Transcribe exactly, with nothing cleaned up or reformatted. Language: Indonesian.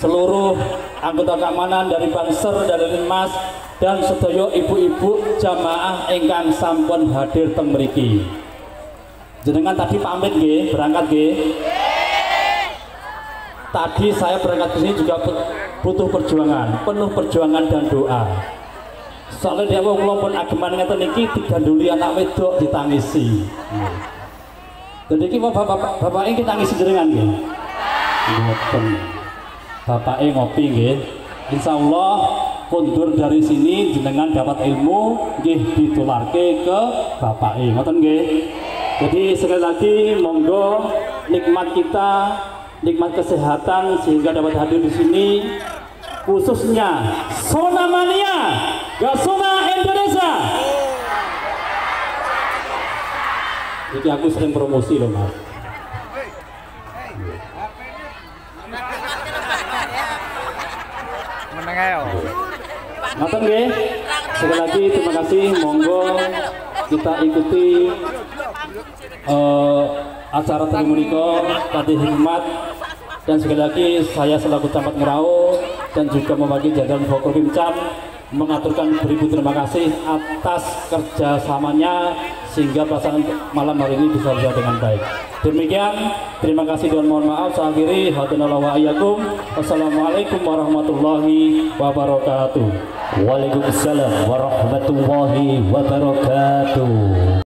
seluruh anggota keamanan dari Banser, dari Linmas, dan sedaya ibu-ibu jamaah ingkang sampun hadir teng mriki. Jenengan tadi pamit nggih, berangkat nggih. Tadi saya berangkat ke sini juga butuh perjuangan, penuh perjuangan dan doa. Soalnya dia mau ngelompok ageman ngeten niki diganduli anak wedok ditangisi. Jadi iki bapak bapak ini tangisi jenengan nggih. Ngoten. Bapake ngopi nggih. Insyaallah kondur dari sini jenengan dapat ilmu nggih ditularke ke bapake. Ngoten nggih. Jadi sekali lagi monggo nikmat kita, nikmat kesehatan sehingga dapat hadir di sini, khususnya Sona Mania Gasona Indonesia. Jadi aku sering promosi loh mas. Ngoten nggih. Sekali lagi terima kasih, monggo kita ikuti uh, acara tadi menika Patih Hikmat, dan sekali lagi saya selaku Camat Ngerau dan juga mewakili jajaran Forkopimcam mengaturkan beribu terima kasih atas kerjasamanya sehingga pelaksanaan malam hari ini bisa berjalan dengan baik. Demikian, terima kasih dan mohon maaf. Saya akhiri, hatunallahu wa iyyakum. Wassalamualaikum warahmatullahi wabarakatuh. Waalaikumsalam warahmatullahi wabarakatuh.